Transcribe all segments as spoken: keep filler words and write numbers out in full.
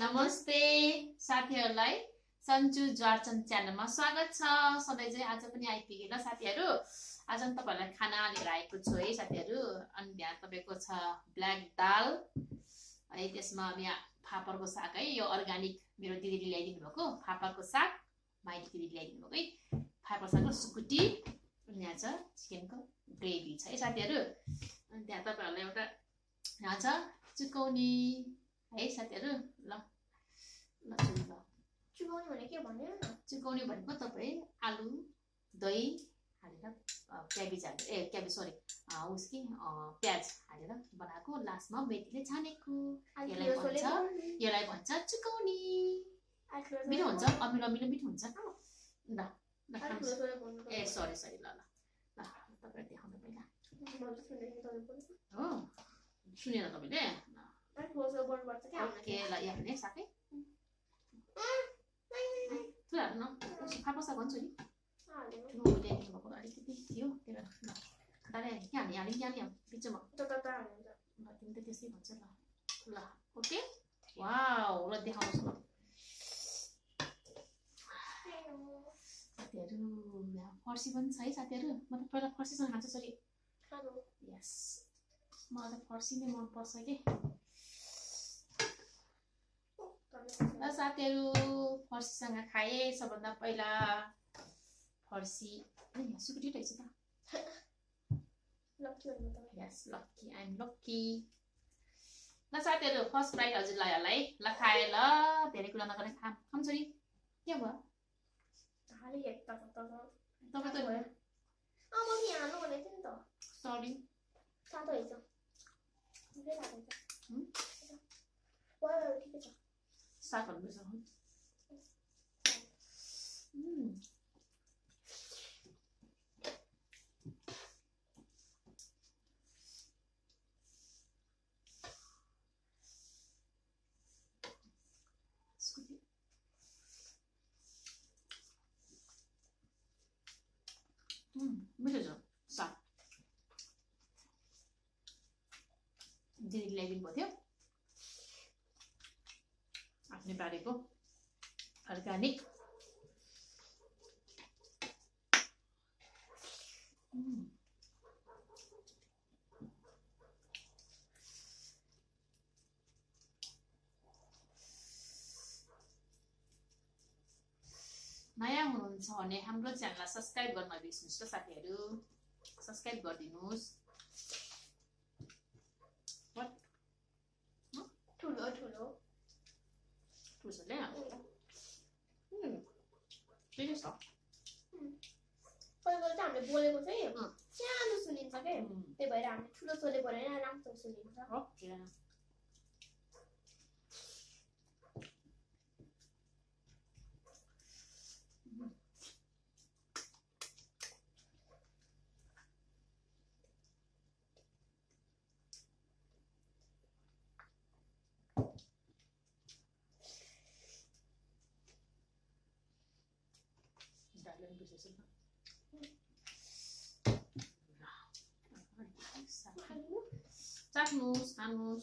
नमस्ते साथीहरुलाई सन्चु ज्वारचन च्यानलमा स्वागत छ। सधैँ चाहिँ आज पनि आइपुगे ल साथीहरु। आज म तपाईहरुलाई खाना लिएर आएको छु है साथीहरु। अनि यहाँ तपाईको छ ब्ल्याक दाल है, त्यसमा यहाँ फापरको साग है, यो अर्गानिक मेरो दिदीले ल्याइदिनु भएको फापरको साग, माइती दिदीले ल्याइदिनु भएको है फापर सागको सुकुटी। अनि यहाँ छ चिकनको ग्रेभी छ है साथीहरु। अनि त्यहाँ तपाईहरुलाई एउटा यहाँ छ चुकौनी है साथीहरु। ल ल ल चुकौनी भने के भन्नु न? चुकौनी भनेको तपाई आलु दही हालेर क्याबेज हालेर ए क्याबेज सरी उसकी प्याज हालेर बनाएको, लास्टमा मेथीले छानेको, यसलाई भन्छ यसलाई भन्छ चुकौनी। मिठो हुन्छ, अमिलो अमिलो मिठो हुन्छ। ल ल ए सरी सरी ल ल ल तपाईहरु देखाउनु पहिला हो सुनेर तपाईले ओके ल यहाँ भने साथै थुरा न फापर साग भन्छु नि नुले भएको अलिकति थियो त्यो ल दाले यहाँ नि हालि यहाँ नि बिचमा त त त हुन्छ ल तिमी त त्यसै भन्छ ल ल ओके वाउ ल देखाउनुस् न साथीहरु। यहाँ फर्सी पनि छ है साथीहरु। म त पहिला फर्सीसँग खान्छु सरी खानु यस मलाई फर्सी नै मन पर्छ के। ल साथीहरु फर्सीसँग खाए सबभन्दा पहिला फर्सी सुकुटी रहेछ त। लक्की भन्नु त yes Lucky I am Lucky. ल साथीहरु फर्स्ट बाइट हजुरलाई होला है। ल खाए ल धेरै कुरा नगरे खाम खाम छोरी के भयो हाले एक त त तपाई त भयो अ म नि हाल्नु भनेको थिएँ नि त। सरी तातो हैछ के तातो छ हम वाउ के छ साग भन्नु छ हम्म मिठो छ साग। दिदीले ल्याइदिनु भएको थियो आफ्नै बारीको अर्गानिक। नयाँ हुनुहुन्छ भने हाम्रो च्यानललाई सब्स्क्राइब गर्न नबिर्सनुस् ल साथीहरु। सब्स्क्राइब गरिदिनुस्। व्हाट ठुलो ठुलो ठुलोले हम्म ठिकै छ। कहिले कहिले त हामीले बोलेको चाहिँ सानो सुनिन्छ के, त्यही भएर हामीले ठुलो सोले बोलेर राम्रो सुनिन्छ। ओके चाख्नुस् खानुस्।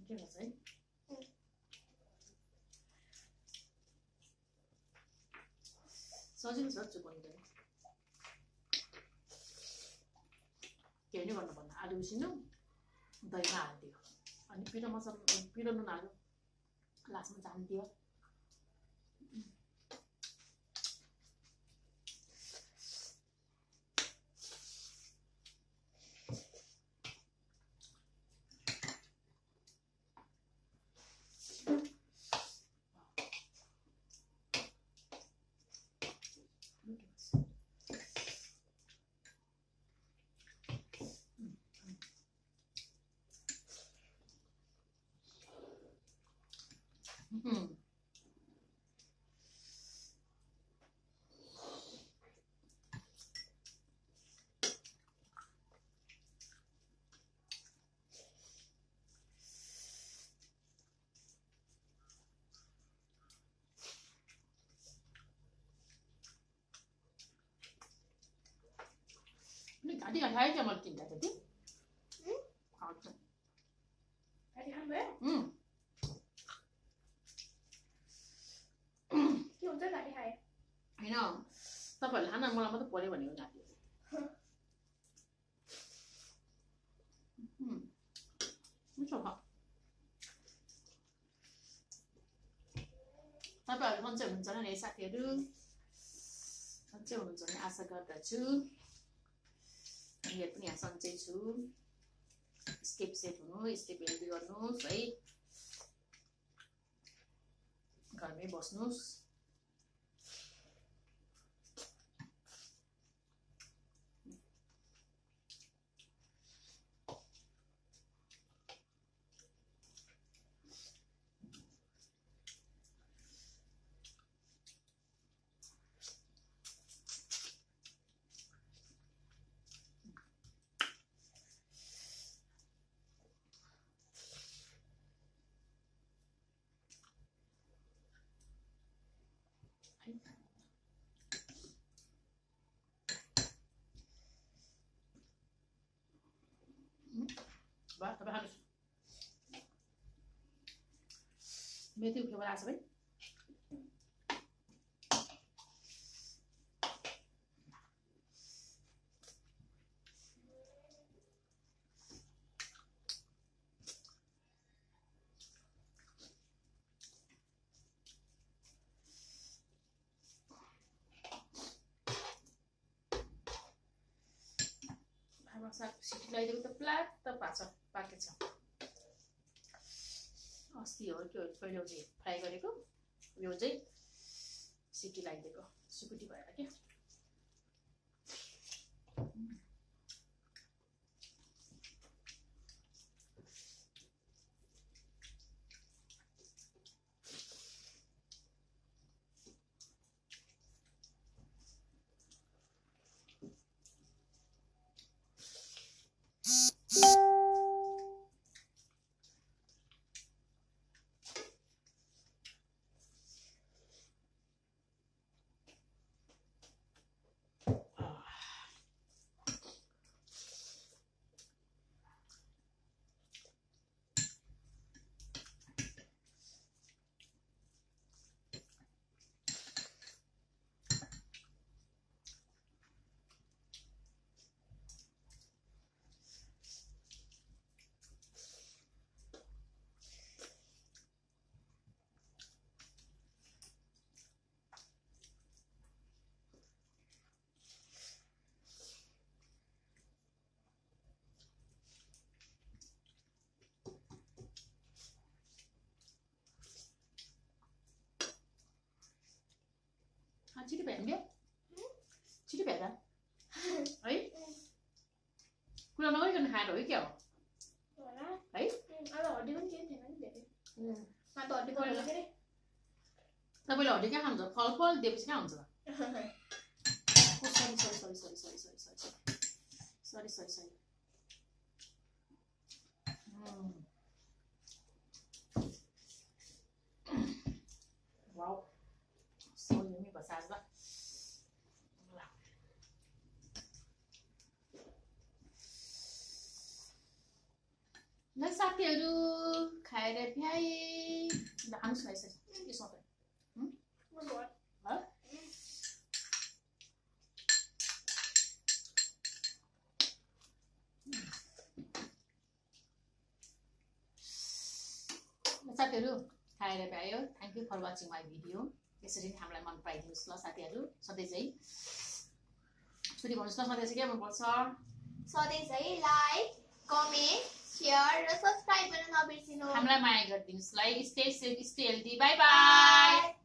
के भन्छ है सजिलो छ चुकाउनु पनि के नि गर्नु पर्दैन आलु उसिन्नु दहीमा हालिदियो अनि पिरो मसला पिरो नुन हाल्यो लास्टमा जानिदियो Hmm. Ini tadi kan saya cuma tinggal tadi. Hmm? Kacau. Tadi kan gue? Hmm. के हुन्छ गाडी खाए हैन तपाईहरुले खाना मलाई मात्र पर्यो भनेको गाडी Hmm. मिठो छ तपाईहरु सन्चै हुनुहुन्छ नि साथीहरु सन्चै हुनुहुन्छ भने आशा गर्दछु मेरो पनि यहाँ सन्चै छु स्टेप सेट हुनु स्टेप हेल्दी गर्नुस् है घरमै बस्नुस् Ba, तपाईं खानुस् मेथी उखेर आछ भाइ सिटी लगाइदिएको त प्लाट त पाछ पाकेछ अस्ति हो के हो पहिलो चाहिँ फ्राई गरेको यो चाहिँ सिटी लगाइदिएको सुकुटी भएर के छिटो भ्यान क्या छिटो भ्याएर है कुरा नगरिकन खाएर हो क्या हो है अब हड्डी पनि केही थिएन नि धेरै मा त हड्डी परेर के रे तपाईले हड्डी कहाँ खानुहुन्छ फलफल दिएपछि कहाँ हुन्छ sorry sorry sorry sorry sorry sorry sorry sorry sorry wow so yummy बसाज ल ल साथीहरू खाएर भ्याए ल खानुस् न यसरी के सोच साथीहरू खाएर भ्यायो thank you for watching my video यसरी नै हामीलाई मन पराइदिनुहोस् ल साथीहरू सधैँ चाहिँ छोरी भन्नुहोस् न सधैँ चाहिँ के मनपर्छ सधैँ चाहिँ लाइक कमेन्ट शेयर र सब्स्क्राइब गर्न नबिर्सिनु हामीलाई माया गरिदिनुहोस् ल stay safe stay healthy bye by